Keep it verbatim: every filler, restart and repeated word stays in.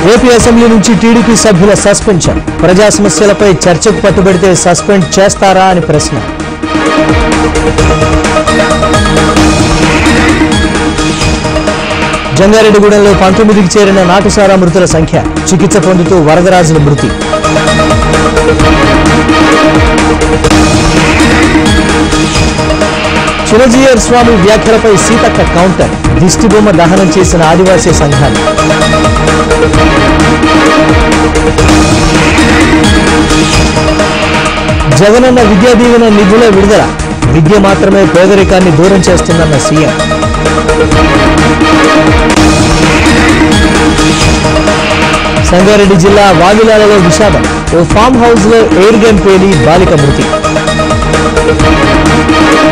AP assembly నుంచి TDP సభ్యుల suspension. ప్రజా సమస్యలపై చర్చకు పట్టుబడితే సస్పెండ్ చేస్తారా అని ప్రశ్న. జంగారెడ్డిగూడెంలో పంతొమ్మిదికి చేరిన నాటుసారా మృతుల సంఖ్య. చికిత్స పొందుతూ వరదరాజుల మృతి. చిరంజీవి స్వామి వ్యాఖ్యలపై సీతక్క కౌంటర్. దిష్టిబొమ్మ దహనం చేసిన ఆదివాసీ సంఘాలు. జగనన్న విద్యా దీవెన నిధుల విడుదల. విద్య మాత్రమే పేదరికాన్ని దూరం చేస్తుందన్న సీఎం. సంగారెడ్డి జిల్లా వావిలాలలో విషాదం. ఓ ఫామ్ హౌస్ లో ఎయిర్ గన్ పేలి బాలిక మృతి.